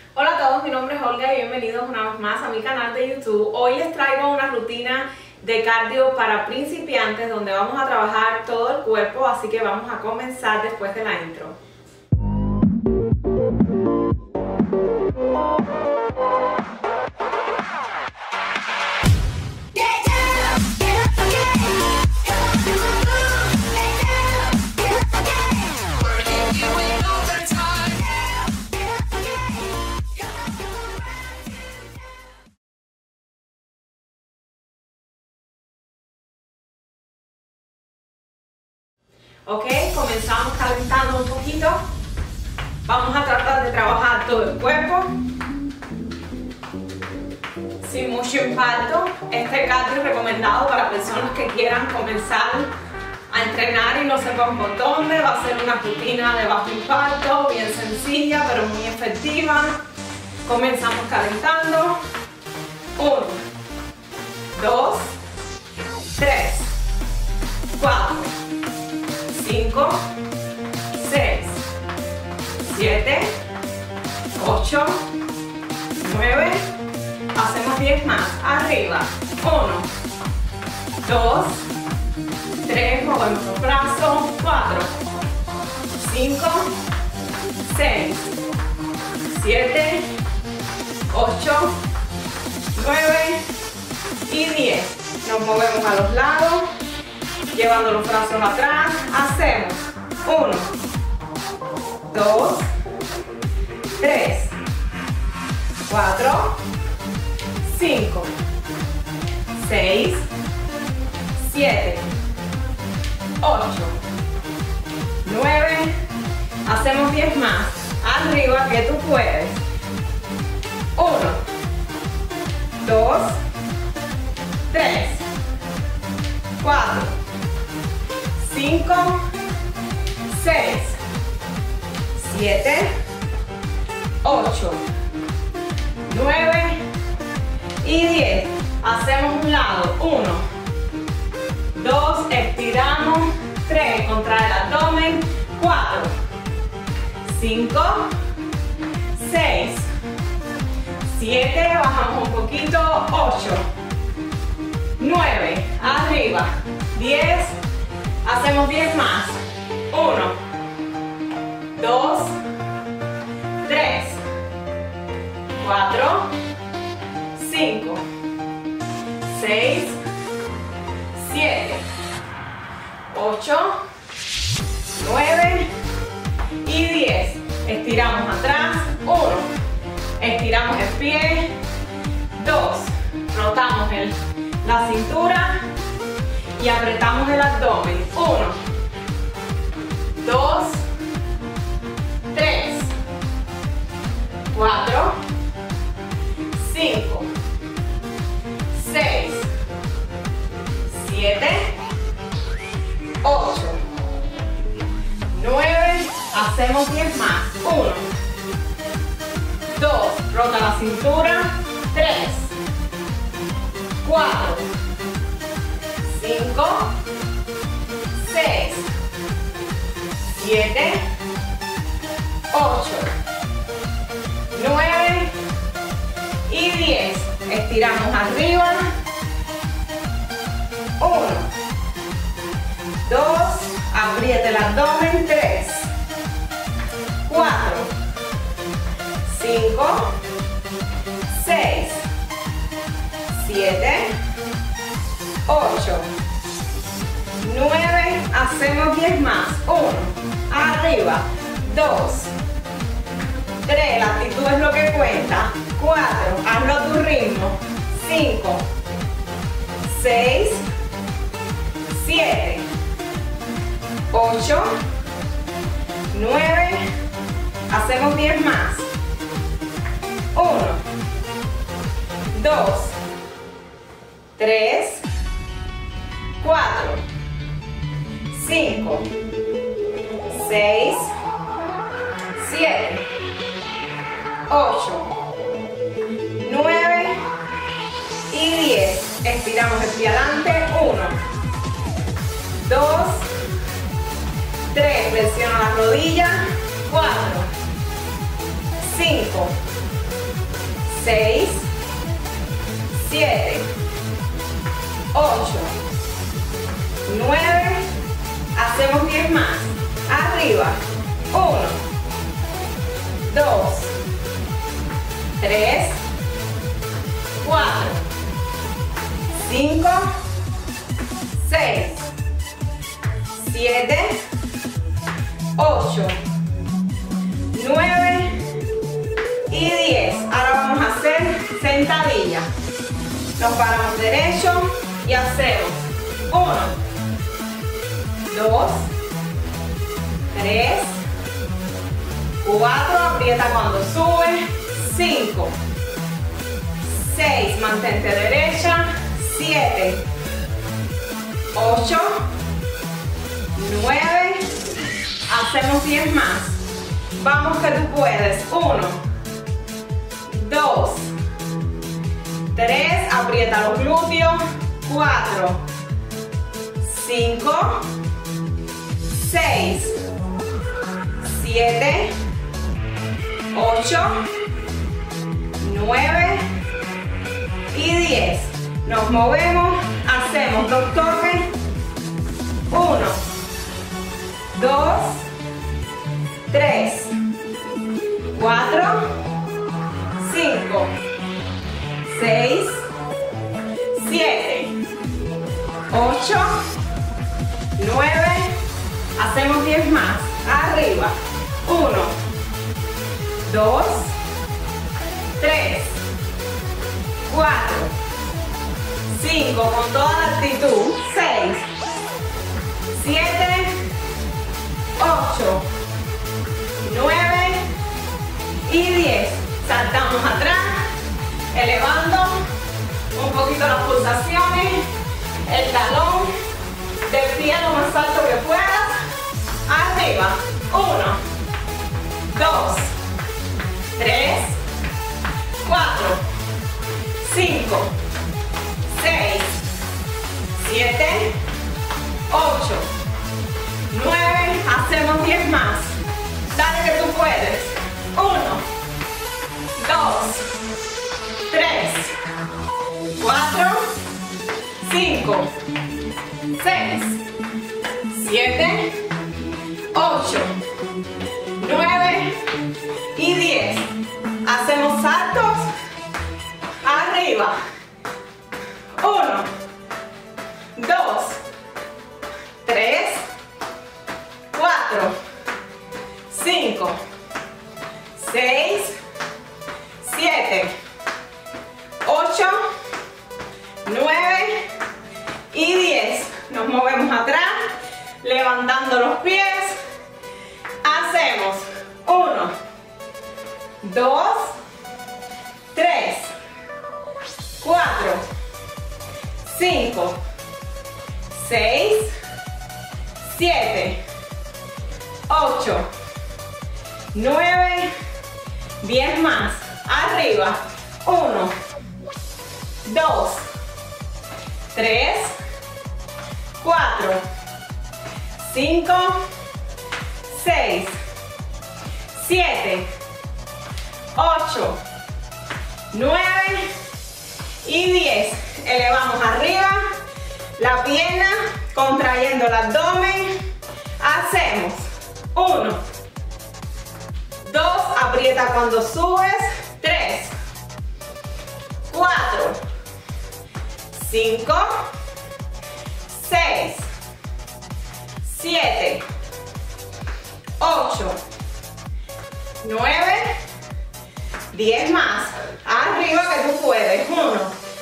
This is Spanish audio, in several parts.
Hola a todos, mi nombre es Olga y bienvenidos una vez más a mi canal de YouTube. Hoy les traigo una rutina de cardio para principiantes donde vamos a trabajar todo el cuerpo, así que vamos a comenzar después de la intro. Ok, comenzamos calentando un poquito. Vamos a tratar de trabajar todo el cuerpo sin mucho impacto. Este cardio es recomendado para personas que quieran comenzar a entrenar y no sepan por dónde. Va a ser una rutina de bajo impacto, bien sencilla pero muy efectiva. Comenzamos calentando. 1, 2, 3, 4, 5, 6, 7, 8, 9, hacemos 10 más, arriba, 1, 2, 3, movemos los brazos, 4, 5, 6, 7, 8, 9 y 10, nos movemos a los lados, llevando los brazos atrás, hacemos 1, 2, 3, 4, 5, 6, 7, 8, 9, hacemos 10 más, arriba que tú puedes, 1, 2, 3, 4, 5, 6, 7, 8, 9 y 10. Hacemos un lado. 1, 2, estiramos. 3, contrae el abdomen. 4, 5, 6, 7, bajamos un poquito. 8, 9, arriba. 10, hacemos 10 más. 1, 2, 3, 4, 5, 6, 7, 8, 9 y 10. Estiramos atrás. 1, estiramos el pie. 2, rotamos la cintura y apretamos el abdomen. 1, 2, 3, 4, 5, 6, 7, 8, 9, hacemos 10 más. 1, 2, rota la cintura. 3, 4, 5, 6, 7, 8, 9 y 10. Estiramos arriba. 1, 2, apriete el abdomen. 3, 4, 5, 6, 7, 8, 9, hacemos 10 más. 1, arriba. 2, 3, la actitud es lo que cuenta. 4, hazlo a tu ritmo. 5, 6, 7, 8, 9, hacemos 10 más. 1, 2, 3, 4, 5, 6, 7, 8, 9 y 10. Estiramos el pie adelante. 1, 2, 3, presiona la rodilla. 4, 5, 6, 7, 8, 9, hacemos 10 más, arriba, 1, 2, 3, 4, 5, 6, 7, 8, 9 y 10. Ahora vamos a hacer sentadilla. Nos paramos derecho y hacemos 1, 2, 3, 4, aprieta cuando sube, 5, 6, mantente derecha, 7, 8, 9, hacemos 10 más. Vamos que tú puedes. 1, 2, 3, aprieta los glúteos, 4, 5, 6, 7, 8, 9 y 10. Nos movemos, hacemos 2 toques. 1, 2, 3, 4, 5, 6, 7, 8, 9, hacemos 10 más, arriba, 1, 2, 3, 4, 5, con toda la actitud, 6, 7, 8, 9 y 10. Saltamos atrás, elevando un poquito las pulsaciones, el talón del pie lo más alto que puedas, arriba, 1, 2, 3, 4, 5, 6, 7, 8, 9, hacemos 10 más, dale que tú puedes, 1, 2, 3, 4, 5, 6, 7, 8, 9 y 10. Hacemos saltos arriba. 1, 2, 3, 4, 5, 6, 7, 8, 9 y 10. Nos movemos atrás, levantando los pies. Hacemos 1, 2, 3, 4, 5, 6, 7, 8, 9, 10 más, arriba, 1, 2, 3, 4, 5, 6, 7, 8, 9 y 10. Elevamos arriba la pierna, contrayendo el abdomen. Hacemos 1, 2, aprieta cuando subes, 3, 4, 5, 6, 7, 8, 9, 10 más, arriba que tú puedes, 1,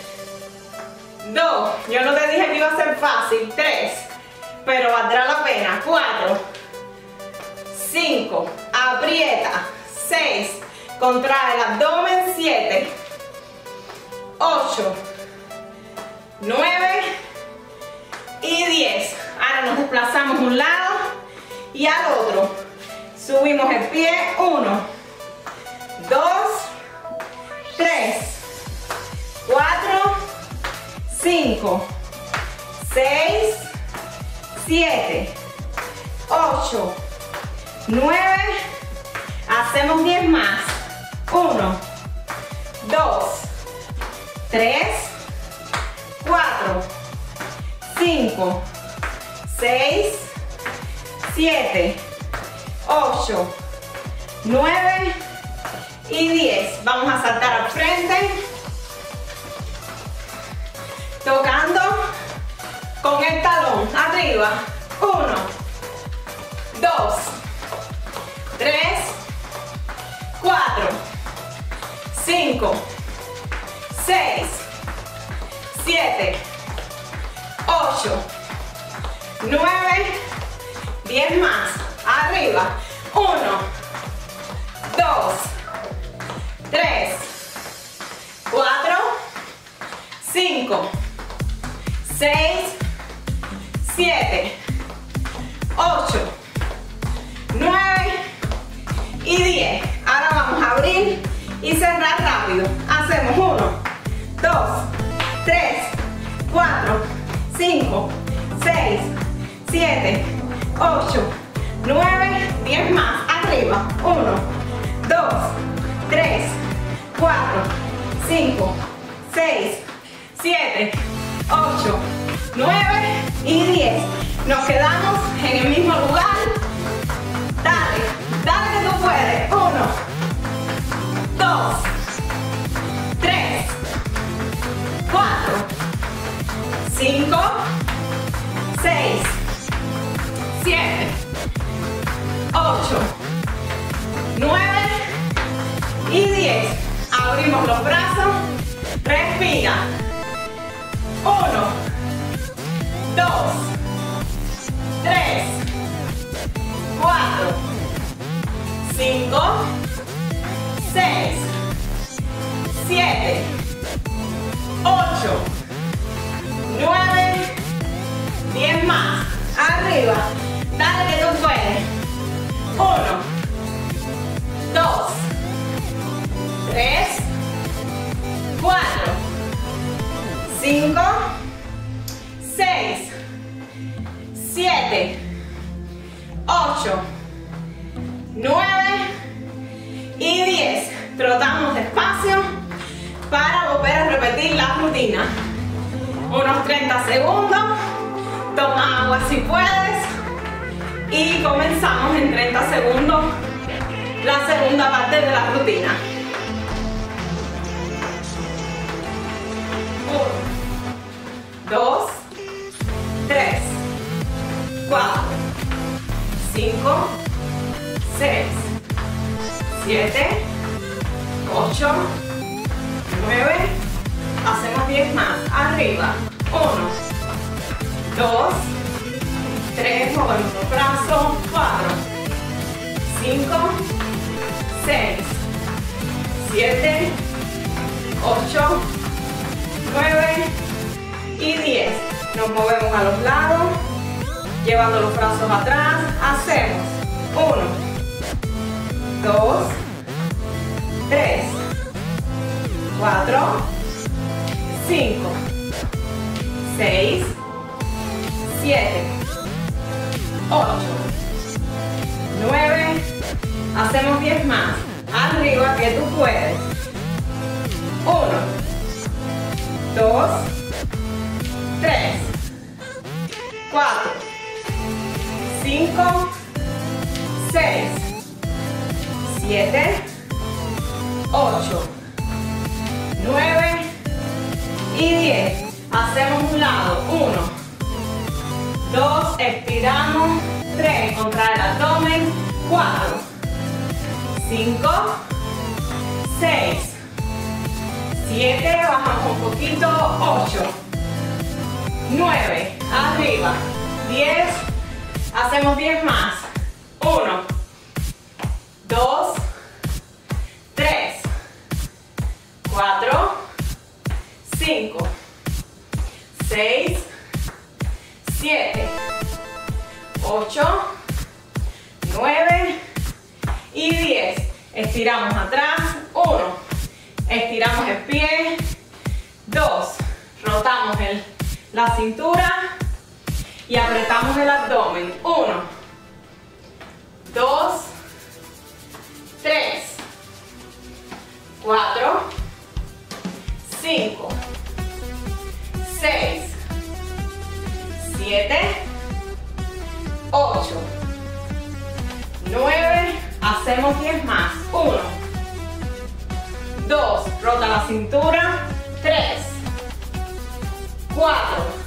2, yo no te dije que iba a ser fácil, 3, pero valdrá la pena, 4, 5, aprieta, 6, contrae el abdomen, 7, 8, 9 y 10. Ahora nos desplazamos un lado y al otro. Subimos el pie, 1, 2, 3, 4, 5, 6, 7, 8, 9, hacemos 10 más, 1, 2, 3, 4, 5, 6, 7, 8, 9 y 10. Vamos a saltar al frente, tocando con el talón arriba. 1, 2, 3, 4, 5, 6, 7, 8, 9, 10 más. Arriba. 1, 2, 3, 4, 5, 6, 7, 8, 9 y 10. Ahora vamos a abrir y cerrar rápido. Hacemos 1, 2, 3, 4, 5, 6, 7, 8, 9, 10 más. Arriba. 1, 2, 3, 4, 5, 6, 7, 8, 9 y 10. Nos quedamos en el mismo lugar. Dale, dale que tú puedes. 1, 2, 3, 4, 5, 6, 7, 8, 9 y 10. Abrimos los brazos. Respira. 1, 2, 3, 4, 5, 6, 7, 8, 9, 10 más. Arriba. Dale que tú puedes. 1, 2, 3, 4, 5, 6, 7, 8, 9 y 10. Trotamos despacio para volver a repetir la rutina. Unos 30 segundos. Toma agua si puedes. Y comenzamos en 30 segundos la segunda parte de la rutina. 1, 2, 3, 4, 5, 6, 7, 8, 9. Hacemos 10 más. Arriba. 1, 2, 3, movemos los brazos. 4, 5, 6, 7, 8, 9 y 10. Nos movemos a los lados, llevando los brazos atrás. Hacemos 1, 2, 3, 4, 5, 6, 7, 8, 9. Hacemos 10 más. Arriba que tú puedes. 1, 2, 3, 4, 5, 6, 7, 8, 9 y 10. Hacemos un lado. 1, 2, estiramos. 3, contrae el abdomen. 4, 5, 6, 7, bajamos un poquito. 8, 9, arriba. 10, hacemos 10 más. 1, 2, 3, 4, 5, 6, 7, 8, 9 y 10. Estiramos atrás. 1, estiramos el pie. 2, rotamos la cintura y apretamos el abdomen. 1, 2, 3, 4, 5, 6, 7, 8, 9, hacemos 10 más. 1, 2, rota la cintura. 3, 4,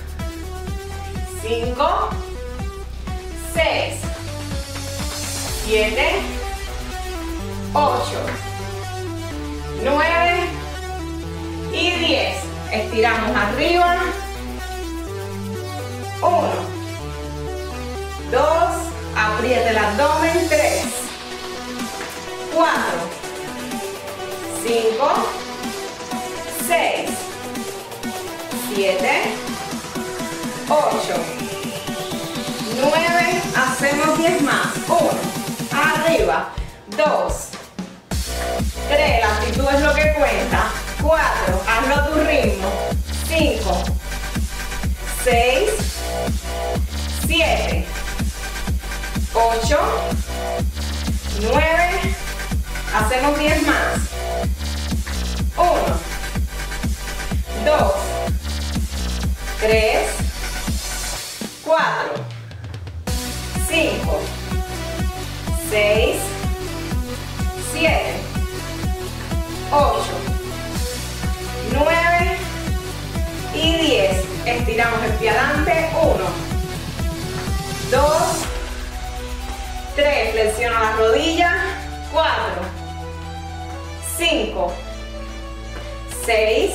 5, 6, 7, 8, 9 y 10. Estiramos arriba. 1, 2, apriete el abdomen. 3, 4, 5, 6, 7, 8, 9, hacemos 10 más. 1, arriba. 2, 3, la actitud es lo que cuenta. 4, hazlo a tu ritmo. 5, 6, 7, 8, 9, hacemos 10 más. 1, 2, 3, 4, 5, 6, 7, 8, 9 y 10. Estiramos el pie adelante. 1, 2, 3, flexiona la rodilla. 4, 5, 6,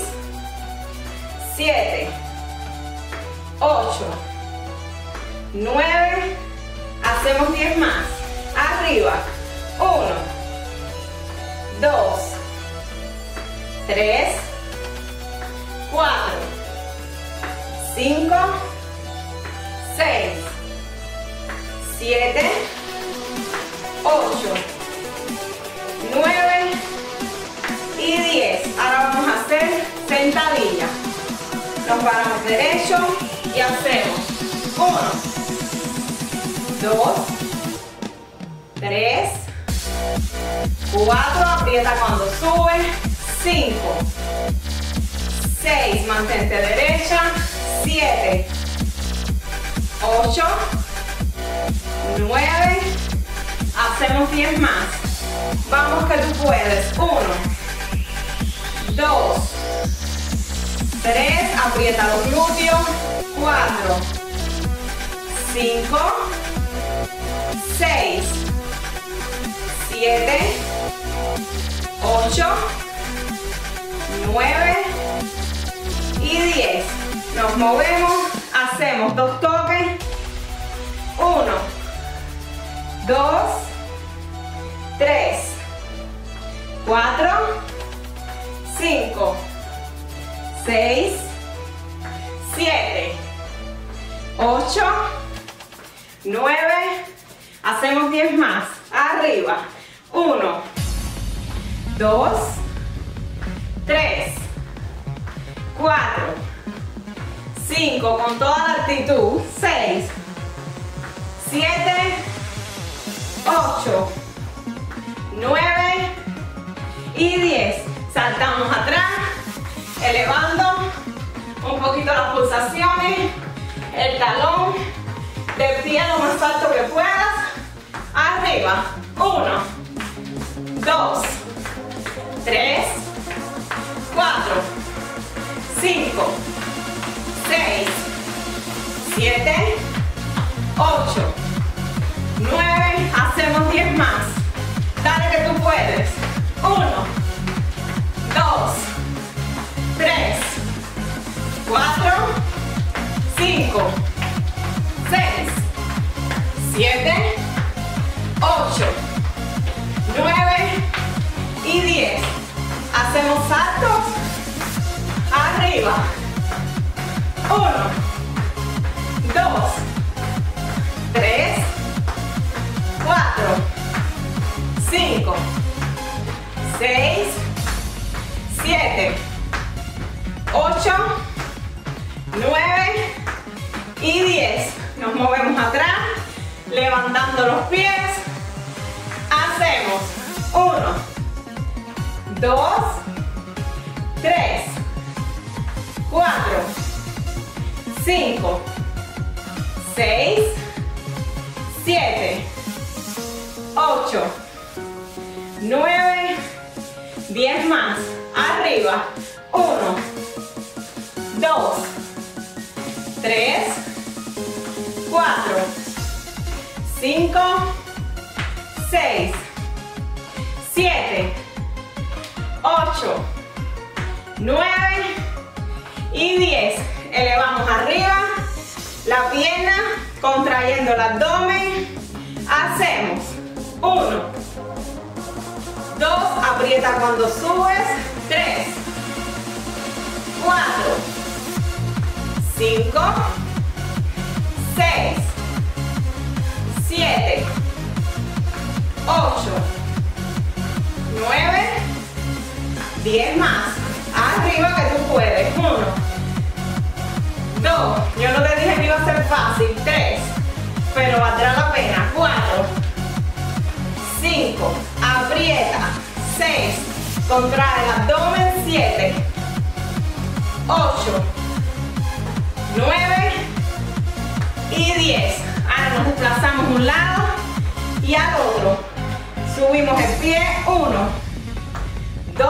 7, 8, 9, hacemos 10 más. Arriba. 1, 2, 3, 4, 5, 6, 7, 8, 9 y 10. Ahora vamos a hacer sentadilla. Nos paramos derecho y hacemos 1, 2, 3, 4, aprieta cuando sube. 5, 6, mantente derecha. 7, 8, 9, hacemos 10 más. Vamos que tú puedes. 1, 2, 3, aprieta los glúteos. 4, 5, 6, 7, 8, 9 y 10. Nos movemos, hacemos 2 toques. 1, 2, 3, 4, 5, 6, 7, 8, 9, hacemos 10 más. Arriba. 1, 2, 3, 4, 5, con toda la actitud. 6, 7, 8, 9 y 10. Saltamos atrás, elevando un poquito las pulsaciones, el talón de pie lo más alto que puedas. Arriba. 1, 2, 3, 4, 5, 6, 7, 8, 9, hacemos 10 más. Dale que tú puedes. 1, 2, 3, 4, 5, 6, 7, 8, 9 y 10. Hacemos saltos arriba. 1, 2, 3, 4, 5, 6, 7, 8, 9 y 10. Nos movemos atrás, levantando los pies. Hacemos 1, 2, 3, 4, 5, 6, 7, 8, 9, 10 más. Arriba. 1, 2, 3, 4, 5, 6, 7, 8, 9 y 10. Elevamos arriba la pierna, contrayendo el abdomen. Hacemos 1, 2, aprieta cuando subes, 3, 4, 5, 6, 7, 8, 9, 10 más. Arriba que tú puedes. 1, 2, yo no te dije que iba a ser fácil. 3, pero valdrá la pena. 4, 5, aprieta. 6, contrae el abdomen. 7, 8, 9 y 10. Ahora nos desplazamos de un lado y al otro. Subimos el pie. 1, 2,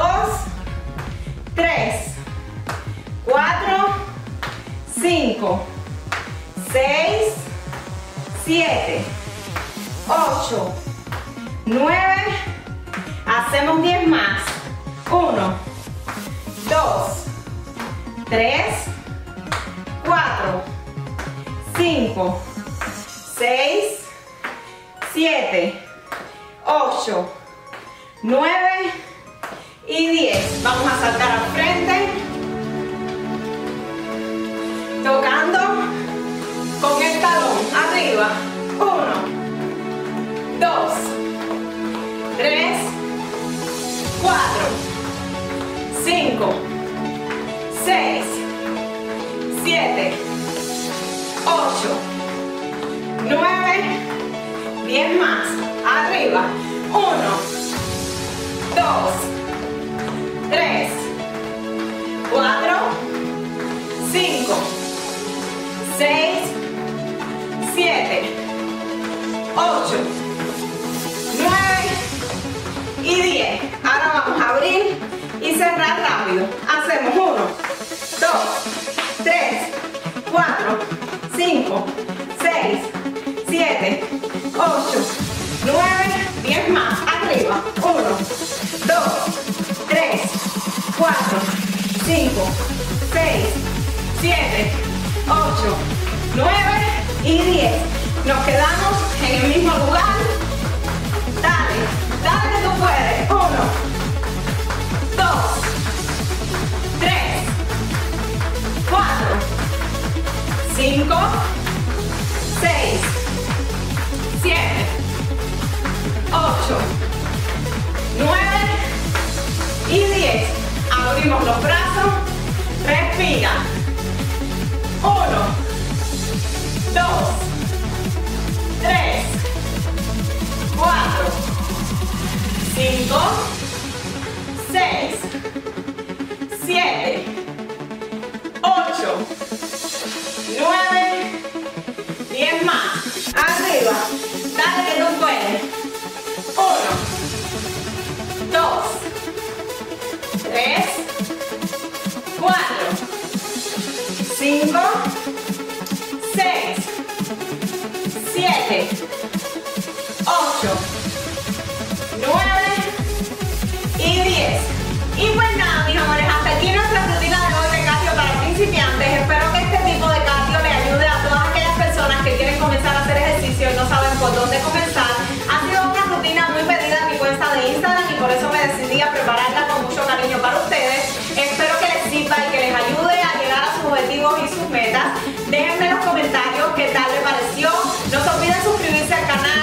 3, 4, 5, 6, 7, 8, 9. Hacemos 10 más. 1, 2, 3, 4, 5, 6, 7, 8, 9 y 10. Vamos a saltar al frente, tocando con el talón. Arriba. 1, 2, 3, 4, 5, 6, 7, 8, 9, 10 más. Arriba. 1, 2, 3, 4, 5, 6, 7, 8, 9 y 10. Ahora vamos a abrir y cerrar rápido. Hacemos 1, 2, 3, 4, 5, 6, 7, 8, 9, 10 más. Arriba. 1, 2, 3, 4, 5, 6, 7, 8, 9 y 10. Nos quedamos en el mismo lugar. Dale, dale que tú puedes. 1, 2, 3, 4, 5, 6, 7, 8, 9 y 10. Abrimos los brazos. Respira. 1, 2, 3, 4, 5, 6, 7, 8, 9, 10 más. Arriba. Dale que tú puedes. 1, 2, 3, 4, 5, 6, 7, 8, 9 y 10. Y pues nada, mis amores, hasta aquí nuestra rutina de hoy de cardio para principiantes. Espero que este tipo de cardio le ayude a todas aquellas personas que quieren comenzar a hacer ejercicio y no saben por dónde comenzar. Ha sido una rutina muy pedida en mi cuenta de Instagram y por eso me decidí a prepararla con mucho cariño para ustedes. Espero que les sirva y que les ayude a llegar a sus objetivos y sus metas. Déjenme en los comentarios qué tal les pareció. No se olviden suscribirse al canal.